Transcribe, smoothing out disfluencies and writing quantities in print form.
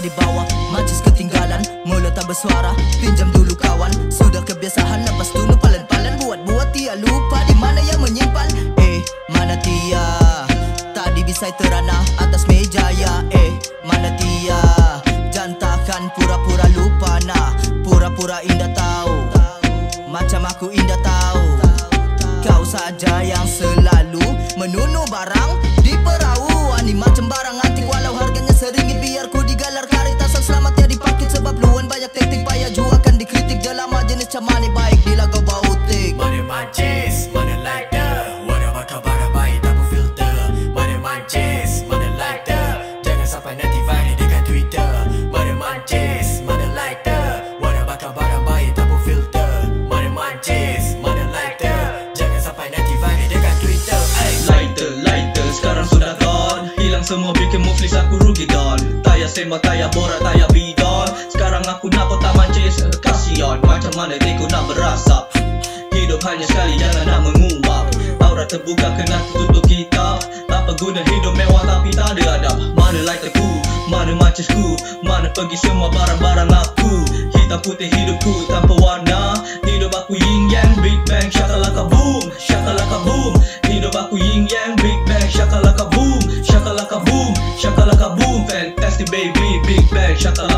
di bawah, mancis ketinggalan, mulut tak bersuara, pinjam dulu kawan. Sudah kebiasaan, lepas dulu palan-palan, buat-buat Tia lupa di mana yang menyimpan. Mana Tia? Tadi bisa terana atas meja ya. Mana Tia? Jantakan pura-pura lupa nah, pura-pura indah tahu, macam aku indah tahu. Kau saja yang selalu menunuh barang di perahu. Ani macam barang antik walau harganya seringgit. Biar ku digalar karitasan selamat ya dipakit. Sebab luan banyak teknik payah jua kan dikritik. Dia lama jenis camani baik di lagu bautik. Mana mancis, mana like the wadah bakal barang baik tak filter. Mana mancis, mana like the jangan sampai nanti viral dekat Twitter. Mana mancis, mana like the wadah bakal barang baik tak filter. Mana mancis, mana like the jangan sampai nanti viral dekat Twitter. Lighter, sekarang sudah gone. Hilang semua bikin muflis aku rugi don. Taya sembang, taya borak, taya bidon. Sekarang aku nak kau tak mancis, kasihan. Macam mana tiku nak berasap. Hidup hanya sekali, jangan nak menguap. Aurat terbuka kena tutup kitab. Apa guna hidup mewah tapi tak ada adab. Mana lighterku, mana mancisku, mana pergi semua barang-barang aku. Hitam putih hidupku tanpa warna. Hidup aku yin yang, big bang, shakalaka boom, shakalaka boom. Hidup aku yin yang, big bang, shakalaka boom, shakalaka boom, shakalaka boom. Fantastic baby, big bang, shakalaka